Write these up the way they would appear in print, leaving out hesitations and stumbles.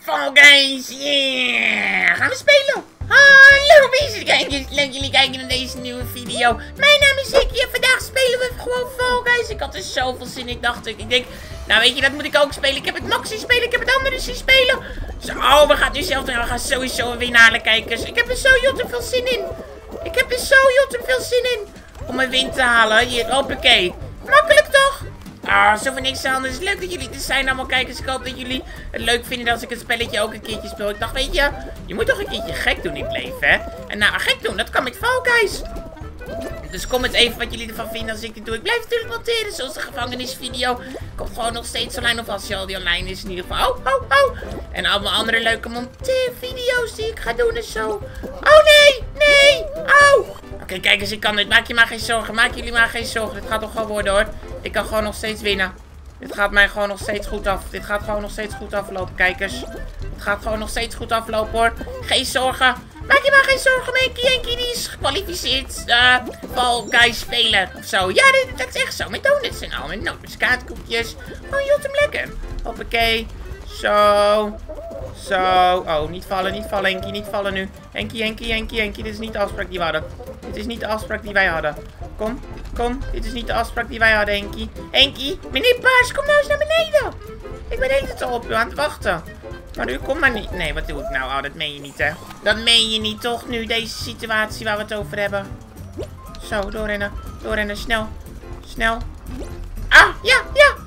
Fall Guys, yeah! Gaan we spelen? Hallo beste kijkers, leuk jullie kijken naar deze nieuwe video. Mijn naam is Ikkie en vandaag spelen we gewoon Fall Guys. Ik had er zoveel zin in, ik denk, nou weet je, dat moet ik ook spelen. Ik heb het Max zien spelen, ik heb het anderen zien spelen. Zo, we gaan nu zelf doen, we gaan sowieso een win halen, kijkers. Ik heb er zo jotter veel zin in. Ik heb er zo jotter veel zin in. Om een win te halen, hier, hoppakee. Makkelijk toch? Zo van niks anders. Leuk dat jullie er zijn allemaal kijkers. Ik hoop dat jullie het leuk vinden als ik het spelletje ook een keertje speel. Ik dacht, weet je, je moet toch een keertje gek doen in het leven, hè? En nou, gek doen, dat kan met Fall Guys. Dus comment even wat jullie ervan vinden als ik dit doe. Ik blijf natuurlijk monteren, zoals de gevangenisvideo. Komt gewoon nog steeds online, of als je al die online is in ieder geval. En allemaal andere leuke monteervideo's die ik ga doen en zo. Oh nee, Oké, kijk eens, ik kan dit. Maak je maar geen zorgen, maak jullie maar geen zorgen. Dit gaat toch gewoon worden, hoor. Ik kan gewoon nog steeds winnen. Dit gaat mij gewoon nog steeds goed af. Dit gaat gewoon nog steeds goed aflopen, kijkers. Het gaat gewoon nog steeds goed aflopen, hoor. Geen zorgen. Maak je maar geen zorgen, Henkie die is gekwalificeerd. Fall Guys speler of zo. Ja, dat is echt zo. Met donuts en al. Met nootmuskaatkoekjes. Oh, jot hem lekker. Hoppakee. Zo. Oh, niet vallen, Henkie. Niet vallen nu. Henkie. Dit is niet de afspraak die we hadden. Dit is niet de afspraak die wij hadden. Kom. Dit is niet de afspraak die wij hadden, Henkie. Henkie, meneer Paars, kom nou eens naar beneden. Ik ben de hele tijd al op u aan het wachten. Maar u komt maar niet. Nee, wat doe ik nou? Oh, dat meen je niet, hè? Dat meen je niet, toch? Nu, deze situatie waar we het over hebben. Zo, doorrennen. Snel. Ja.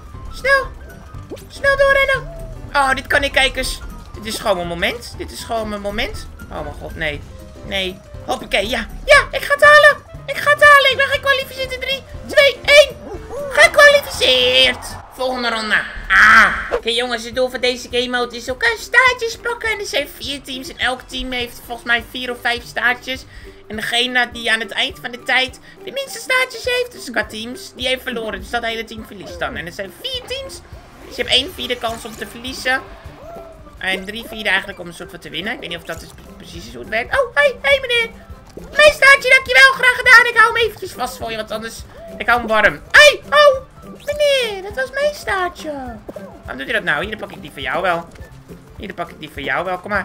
Snel doorrennen. Oh, dit kan ik, kijkers. Dit is gewoon mijn moment. Oh mijn god, nee. Hoppakee, ja, ik ga het halen. Ik ben gekwalificeerd in 3, 2, 1. Gekwalificeerd. Volgende ronde. Oké, jongens, het doel van deze game mode is elkaar staartjes pakken. En er zijn 4 teams en elk team heeft volgens mij 4 of 5 staartjes. En degene die aan het eind van de tijd de minste staartjes heeft, dus qua teams, die heeft verloren. Dus dat hele team verliest dan. En er zijn 4 teams. Dus je hebt 1/4 kans om te verliezen. En 3/4 eigenlijk om een soort van te winnen. Ik weet niet of dat is precies is hoe het werkt. Oh, hey meneer. Mijn staartje, dankjewel. Graag gedaan. Ik hou hem eventjes vast voor je, want anders... Ik hou hem warm. Meneer, dat was mijn staartje. Waarom doet u dat nou? Hier, dan pak ik die voor jou wel. Kom maar.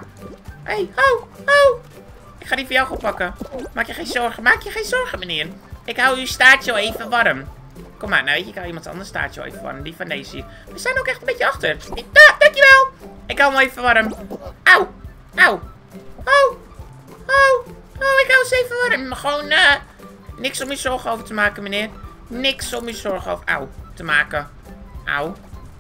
Ik ga die voor jou goed pakken. Maak je geen zorgen, meneer. Ik hou uw staartje al even warm. Kom maar, nou weet je, ik hou iemand anders staartje al even warm. Die van deze hier. We staan ook echt een beetje achter. Dankjewel. Ik hou hem al even warm. Auw. Ik hou ze even warm. Gewoon, niks om je zorgen over te maken, meneer. Niks om je zorgen over te maken. Auw.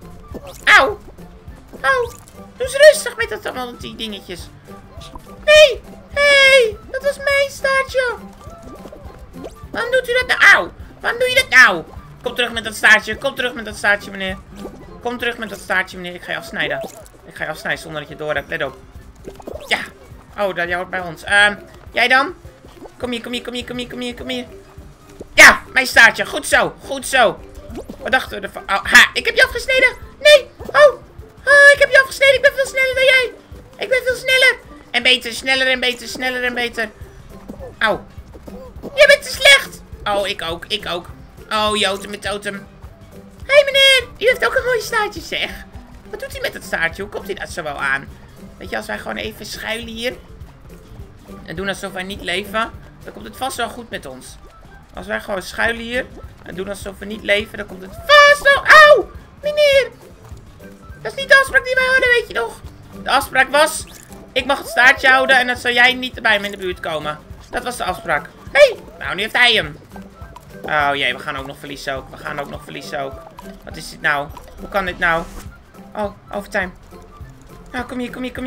Doe eens rustig met dat allemaal die dingetjes. Nee. Dat was mijn staartje. Waarom doet u dat nou? Waarom doe je dat nou? Kom terug met dat staartje, meneer. Ik ga je afsnijden. Zonder dat je het door hebt. Let op. Ja. Oh, dat hoort bij ons. Jij dan? Kom hier. Ja, mijn staartje. Goed zo. Wat dachten we ervan? Ik heb je afgesneden. Nee. Ik heb je afgesneden. Ik ben veel sneller dan jij. En beter, sneller en beter. Auw. Jij bent te slecht. Oh, ik ook. Oh, Jotem met totem. Hé, meneer. U heeft ook een mooi staartje, zeg. Wat doet hij met dat staartje? Hoe komt hij dat zo wel aan? Weet je, als wij gewoon even schuilen hier. En doen alsof wij niet leven. Dan komt het vast wel goed met ons. Als wij gewoon schuilen hier. En doen alsof we niet leven. Dan komt het vast wel... Auw! Meneer! Dat is niet de afspraak die wij hadden, weet je nog? De afspraak was... Ik mag het staartje houden. En dan zal jij niet bij me in de buurt komen. Dat was de afspraak. Hé! Nou, nu heeft hij hem. Oh jee, we gaan ook nog verliezen ook. Wat is dit nou? Hoe kan dit nou? Oh, overtime. Nou, kom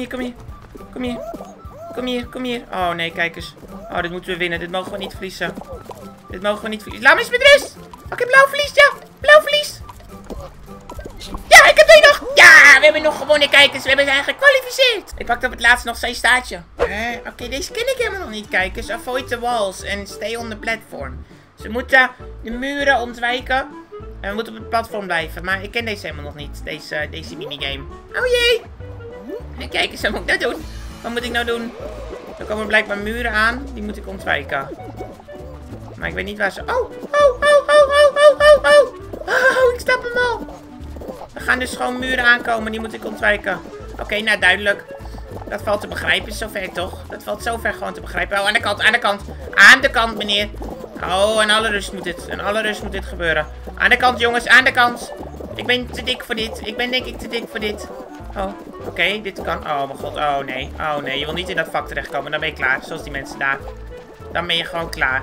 hier. Oh nee, kijk eens. Oh, dit moeten we winnen. Dit mogen we niet verliezen. Laat me eens met rust. Oké, blauw verlies. Ja, blauw verlies. Ja, ik heb er nog. Ja, we hebben nog gewonnen, kijkers. We zijn gekwalificeerd. Ik pakte op het laatst nog zijn staartje. Oké, deze ken ik helemaal nog niet, kijkers. Avoid the walls and stay on the platform. Ze moeten de muren ontwijken. En we moeten op het platform blijven. Maar ik ken deze helemaal nog niet. Deze minigame. Oh jee. En kijk eens, wat moet ik nou doen? Wat moet ik nou doen? Er komen blijkbaar muren aan. Die moet ik ontwijken. Maar ik weet niet waar ze... Oh, ik snap hem al. Er gaan dus gewoon muren aankomen. Die moet ik ontwijken. Oké, nou duidelijk. Dat valt te begrijpen, zover toch? Dat valt zover gewoon te begrijpen. Oh, aan de kant, aan de kant. Aan de kant, meneer. Oh, in alle rust moet dit. In alle rust moet dit gebeuren. Aan de kant, jongens, aan de kant. Ik ben te dik voor dit. Ik ben denk ik te dik voor dit. Oh, oké, dit kan. Oh, mijn god. Oh, nee. Oh, nee. Je wil niet in dat vak terechtkomen. Dan ben je klaar. Zoals die mensen daar. Dan ben je gewoon klaar.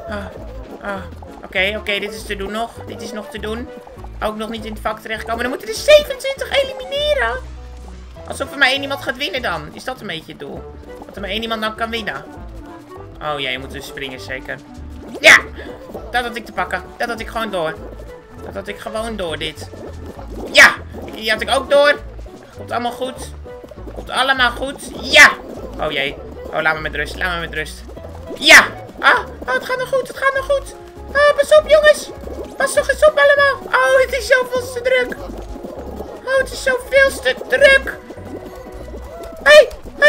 Oké, dit is te doen nog. Dit is nog te doen. Ook nog niet in het vak terechtkomen. Dan moeten er 27 elimineren. Alsof er maar één iemand gaat winnen dan. Is dat een beetje het doel? Dat er maar één iemand dan kan winnen. Oh ja, je moet dus springen zeker. Ja! Dat had ik te pakken. Dat had ik gewoon door. Dat had ik gewoon door dit. Ja! Die had ik ook door. Komt allemaal goed. Komt allemaal goed. Ja! Oh jee. Oh, laat me met rust. Laat me met rust. Ja! Oh, het gaat nog goed. Het gaat nog goed. Oh, pas op jongens. Pas toch eens op allemaal. Oh, het is zoveel te druk. Oh, het is zoveel te druk. Hey.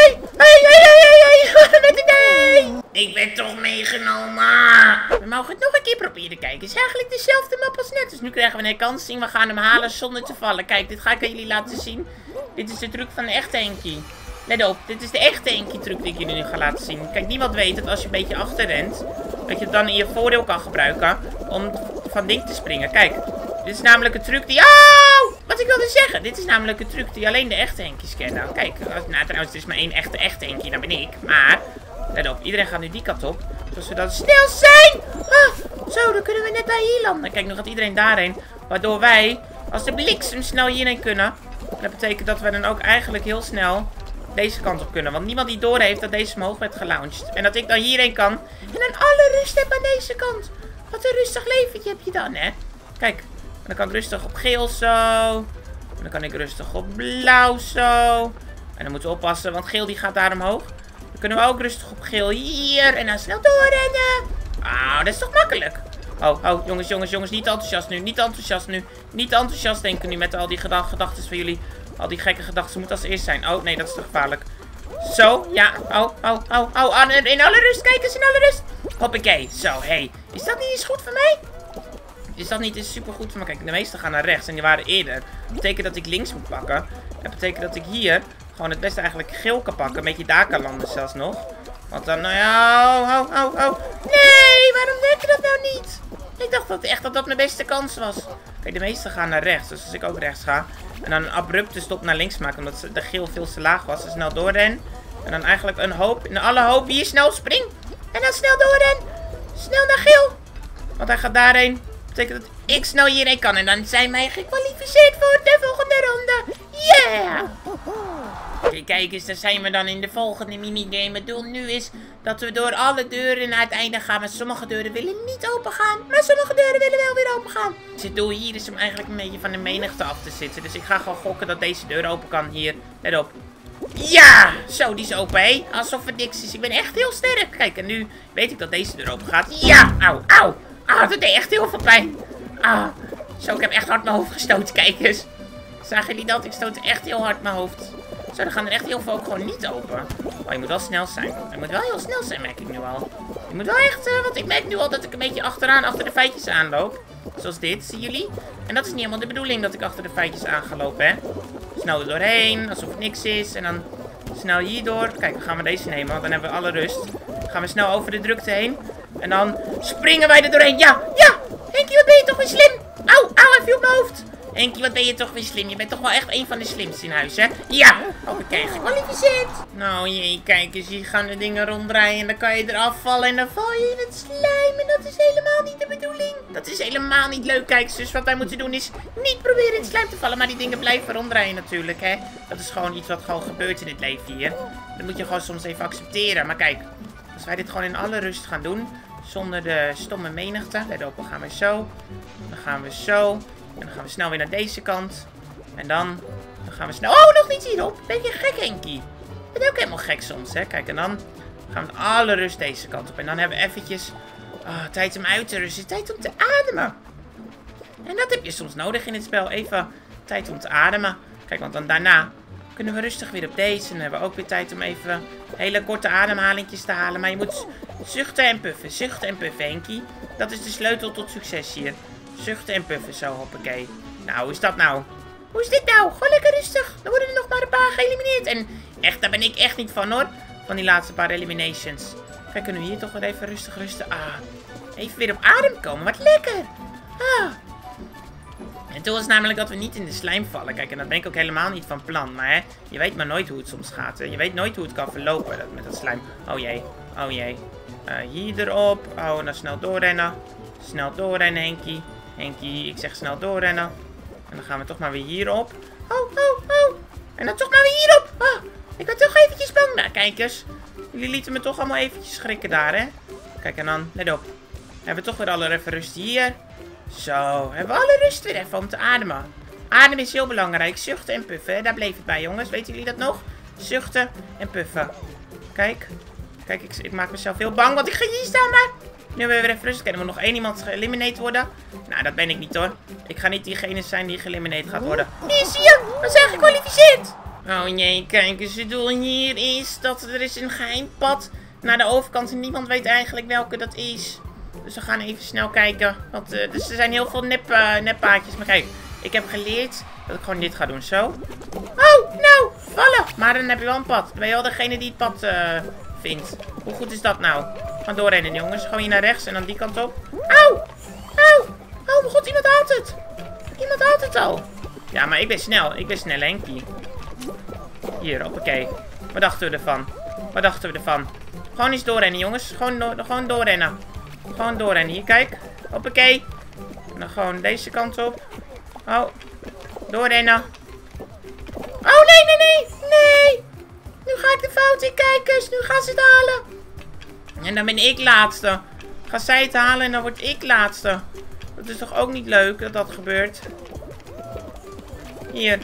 Met een nee. Ik ben toch meegenomen. We mogen het nog een keer proberen. Kijk, het is eigenlijk dezelfde map als net. Dus nu krijgen we een herkansing. We gaan hem halen zonder te vallen. Kijk, dit ga ik aan jullie laten zien. Dit is de truc van de echte Henkie. Let op, dit is de echte Henkie truc die ik jullie nu ga laten zien. Kijk, niemand weet dat als je een beetje achter rent, dat je het dan in je voordeel kan gebruiken om van ding te springen. Kijk, dit is namelijk een truc die... Oh! Wat ik wilde zeggen. Dit is namelijk een truc die alleen de echte Henkies kennen. Kijk, nou trouwens, er is maar één echte Henkie, dat ben ik. Maar, let op, iedereen gaat nu die kant op. Zoals we dan snel zijn! Zo, dan kunnen we net daar hier landen. Kijk, nu gaat iedereen daarheen. Waardoor wij, als de bliksem snel hierheen kunnen. Dat betekent dat we dan ook eigenlijk heel snel deze kant op kunnen. Want niemand die door heeft dat deze omhoog werd gelaunched. En dat ik dan hierheen kan. En dan alle rust heb aan deze kant. Wat een rustig leventje heb je dan, hè? Kijk, dan kan ik rustig op geel zo. En dan kan ik rustig op blauw zo. En dan moeten we oppassen, want geel die gaat daar omhoog. Dan kunnen we ook rustig op geel hier. En dan snel doorrennen. Ah, dat is toch makkelijk? Oh, jongens, niet enthousiast nu. Niet enthousiast nu. Niet enthousiast denken nu met al die gedachten van jullie. Al die gekke gedachten moeten als eerst zijn. Oh, nee, dat is te gevaarlijk. Zo, ja. In alle rust, kijk eens, in alle rust. Hoppakee. Zo, hey. Is dat niet eens goed voor mij? Is dat niet eens super goed voor me? Kijk, de meesten gaan naar rechts en die waren eerder. Dat betekent dat ik links moet pakken. Dat betekent dat ik hier gewoon het beste eigenlijk geel kan pakken. Een beetje daar kan landen zelfs nog. Want dan, nou ja, Nee, waarom werkt dat nou niet? Ik dacht dat echt dat mijn beste kans was. Kijk, de meesten gaan naar rechts. Dus als ik ook rechts ga. En dan een abrupte stop naar links maken. Omdat de geel veel te laag was. Dus snel doorren. En dan eigenlijk een hoop. In alle hoop hier snel spring. En dan snel doorren. Snel naar geel. Want hij gaat daarheen. Dat betekent dat ik snel hierheen kan. En dan zijn wij gekwalificeerd voor de volgende ronde. Yeah! Oké, kijk eens, daar zijn we dan in de volgende minigame. Het doel nu is dat we door alle deuren naar het einde gaan. Maar sommige deuren willen niet open gaan. Maar sommige deuren willen wel weer open gaan. Dus het doel hier is om eigenlijk een beetje van de menigte af te zitten. Dus ik ga gewoon gokken dat deze deur open kan hier. Let op. Ja! Zo, die is open, hé. Alsof het niks is. Ik ben echt heel sterk. Kijk, en nu weet ik dat deze deur open gaat. Ja! Auw. Dat deed echt heel veel pijn. Zo, ik heb echt hard mijn hoofd gestoten. Kijk eens. Zagen jullie dat? Ik stoot echt heel hard mijn hoofd. Zo, dan gaan er echt heel veel ook gewoon niet open. Oh, je moet wel snel zijn. Je moet wel heel snel zijn, merk ik nu al. Je moet wel echt, want ik merk nu al dat ik een beetje achter de feitjes aanloop. Zoals dit, zien jullie? En dat is niet helemaal de bedoeling dat ik achter de feitjes aan ga lopen, hè. Snel er doorheen, alsof het niks is. En dan snel hierdoor. Kijk, dan gaan we deze nemen, want dan hebben we alle rust. Dan gaan we snel over de drukte heen. En dan springen wij er doorheen. Ja! Henkie, wat ben je toch weer slim? Auw, hij viel op mijn hoofd. Henkie, wat ben je toch weer slim? Je bent toch wel echt een van de slimste in huis, hè? Ja! Oké, gekwalificeerd. Nou jee, kijk eens, hier gaan de dingen ronddraaien en dan kan je eraf vallen en dan val je in het slijm. En dat is helemaal niet de bedoeling. Dat is helemaal niet leuk, kijk dus wat wij moeten doen is niet proberen in het slijm te vallen, maar die dingen blijven ronddraaien natuurlijk, hè? Dat is gewoon iets wat gewoon gebeurt in het leven hier. Dat moet je gewoon soms even accepteren. Maar kijk, als wij dit gewoon in alle rust gaan doen, zonder de stomme menigte. Let op, dan gaan we zo. Dan gaan we zo. En dan gaan we snel weer naar deze kant. En dan gaan we snel... Oh, nog niet hierop. Ben je gek, Henkie? Ik ben ook helemaal gek soms, hè. Kijk, en dan gaan we met alle rust deze kant op. En dan hebben we eventjes tijd om uit te rusten. Tijd om te ademen. En dat heb je soms nodig in het spel. Even tijd om te ademen. Kijk, want dan daarna kunnen we rustig weer op deze. En dan hebben we ook weer tijd om even hele korte ademhalingjes te halen. Maar je moet zuchten en puffen. Zuchten en puffen, Henkie. Dat is de sleutel tot succes hier. Zuchten en puffen, zo, hoppakee. Nou, hoe is dat nou? Hoe is dit nou? Gewoon lekker rustig. Dan worden er nog maar een paar geëlimineerd. En echt, daar ben ik echt niet van hoor. Van die laatste paar eliminations. Kijk, kunnen we hier toch weer even rustig rusten. Even weer op adem komen. Wat lekker. En toen was namelijk dat we niet in de slijm vallen. Kijk, en dat ben ik ook helemaal niet van plan. Maar hè, je weet maar nooit hoe het soms gaat. Hè. Je weet nooit hoe het kan verlopen met dat slijm. Oh jee. Oh jee. Hier erop. Oh, en dan snel doorrennen. Snel doorrennen, Henkie. Henkie, ik zeg snel doorrennen. En dan gaan we toch maar weer hierop. Oh. En dan toch maar weer hierop. Ik ben toch eventjes bang. Nou, kijk eens. Jullie lieten me toch allemaal eventjes schrikken daar, hè. Kijk, en dan, let op. Hebben we toch weer alle even rust hier. Zo, hebben we alle rust weer even om te ademen. Ademen is heel belangrijk. Zuchten en puffen, hè? Daar bleef het bij, jongens. Weten jullie dat nog? Zuchten en puffen. Kijk. Kijk, ik maak mezelf heel bang, want ik ga hier staan, maar... Nu hebben we weer even rust. Kan er moet nog één iemand geëlimineerd worden? Nou, dat ben ik niet, hoor. Ik ga niet diegene zijn die geëlimineerd gaat worden. Hier, zie je? We zijn gekwalificeerd. Oh nee, kijk eens. Het doel hier is dat er is een geheim pad naar de overkant en niemand weet eigenlijk welke dat is. Dus we gaan even snel kijken. Want dus er zijn heel veel neppaadjes. Maar kijk, ik heb geleerd dat ik gewoon dit ga doen. Zo. Oh, nou, vallen. Maar dan heb je wel een pad. Dan ben je wel degene die het pad vindt. Hoe goed is dat nou? Gaan doorrennen, jongens. Gewoon hier naar rechts en dan die kant op. Auw. Oh mijn god, iemand haalt het. Iemand haalt het al. Ja, maar ik ben snel. Ik ben snel, Henkie. Hier, hoppakee. Wat dachten we ervan? Wat dachten we ervan? Gewoon eens doorrennen, jongens. Gewoon doorrennen. Gewoon doorrennen. Hier, kijk. Hoppakee. En dan gewoon deze kant op. Oh. Doorrennen. Oh, nee. Nu ga ik de fout in, kijkers. Nu gaan ze het halen. En dan ben ik laatste. Gaan zij het halen en dan word ik laatste. Dat is toch ook niet leuk dat dat gebeurt. Hier.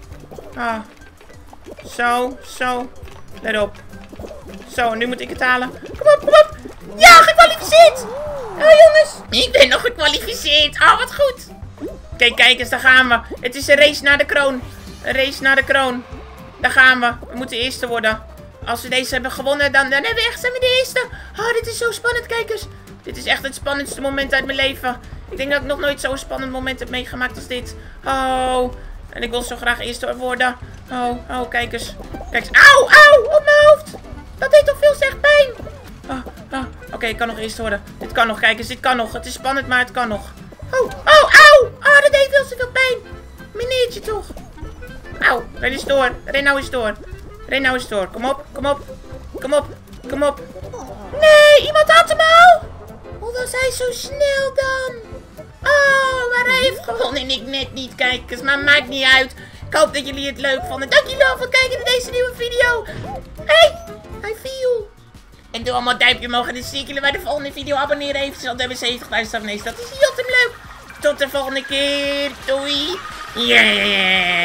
Zo. Let op. Zo, nu moet ik het halen. Kom op. Ja, gekwalificeerd. Oh, jongens. Ik ben nog gekwalificeerd. Wat goed. Kijk eens, daar gaan we. Het is een race naar de kroon. Een race naar de kroon. Daar gaan we. We moeten eerste worden. Als we deze hebben gewonnen, dan zijn we de eerste. Dit is zo spannend, kijkers. Dit is echt het spannendste moment uit mijn leven. Ik denk dat ik nog nooit zo'n spannend moment heb meegemaakt als dit. En ik wil zo graag eerste worden. Kijk eens. Auw, op mijn hoofd. Dat deed toch veel slecht pijn. Oké, ik kan nog eerst worden. Dit kan nog, kijkers, dit kan nog. Het is spannend, maar het kan nog. Auw. Dat deed veel te veel pijn. Meneertje toch. Auw, ren eens door. Ren nou eens door. Kom op. Nee, iemand had hem al. Hoe was hij zo snel dan? Maar hij heeft gewonnen en ik net niet, kijkers. Maar maakt niet uit. Ik hoop dat jullie het leuk vonden. Dank jullie wel voor het kijken naar deze nieuwe video. Hij viel. En doe allemaal een duimpje omhoog en dan zie ik jullie bij de volgende video. Abonneer eventjes, want we hebben 70.000 abonnees. Dat is heel te leuk. Tot de volgende keer. Doei. Yeah.